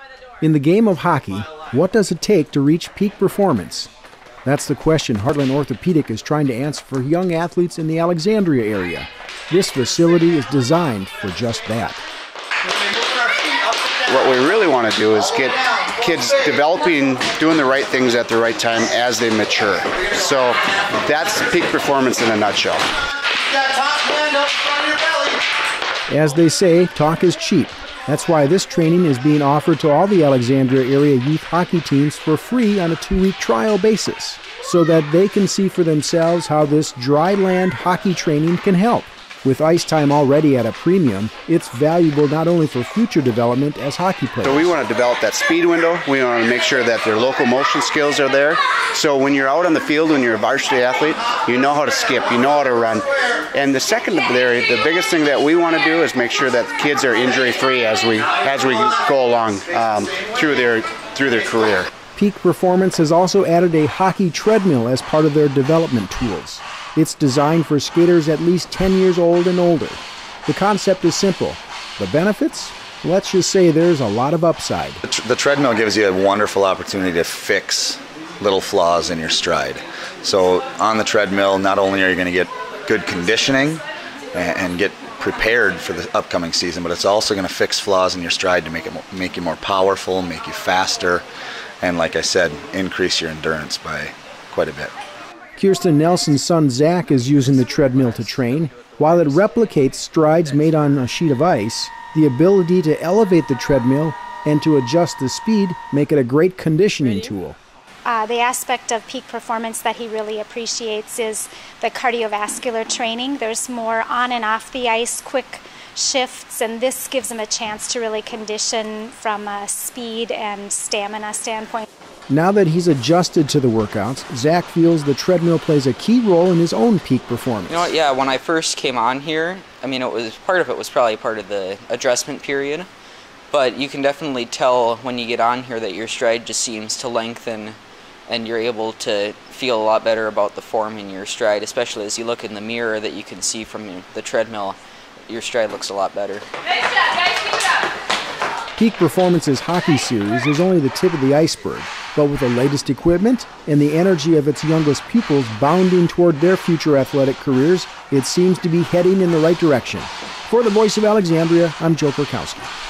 In the game of hockey, what does it take to reach peak performance? That's the question Heartland Orthopedic is trying to answer for young athletes in the Alexandria area. This facility is designed for just that. What we really want to do is get kids developing, doing the right things at the right time as they mature. So that's peak performance in a nutshell. As they say, talk is cheap. That's why this training is being offered to all the Alexandria area youth hockey teams for free on a 2-week trial basis, so that they can see for themselves how this dry land hockey training can help. With ice time already at a premium, it's valuable not only for future development as hockey players. So we want to develop that speed window. We want to make sure that their locomotion skills are there. So when you're out on the field, when you're a varsity athlete, you know how to skip, you know how to run. And the secondary, the biggest thing that we want to do is make sure that kids are injury-free as we go along through their career. Peak Performance has also added a hockey treadmill as part of their development tools. It's designed for skaters at least 10 years old and older. The concept is simple. The benefits? Let's just say there's a lot of upside. The treadmill gives you a wonderful opportunity to fix little flaws in your stride. So on the treadmill, not only are you going to get good conditioning and get prepared for the upcoming season, but it's also going to fix flaws in your stride to make you more powerful, make you faster, and like I said, increase your endurance by quite a bit. Kirsten Nelson's son Zach is using the treadmill to train. While it replicates strides made on a sheet of ice, the ability to elevate the treadmill and to adjust the speed make it a great conditioning tool. The aspect of peak performance that he really appreciates is the cardiovascular training. There's more on and off the ice, quick shifts, and this gives him a chance to really condition from a speed and stamina standpoint. Now that he's adjusted to the workouts, Zach feels the treadmill plays a key role in his own peak performance. You know what, yeah, when I first came on here, I mean, part of it was probably part of the adjustment period, but you can definitely tell when you get on here that your stride just seems to lengthen and you're able to feel a lot better about the form in your stride, especially as you look in the mirror that you can see from the treadmill. Your stride looks a lot better. Nice job, guys, keep it up. Peak Performance's hockey series is only the tip of the iceberg, but with the latest equipment and the energy of its youngest pupils bounding toward their future athletic careers, it seems to be heading in the right direction. For the Voice of Alexandria, I'm Joe Perkowski.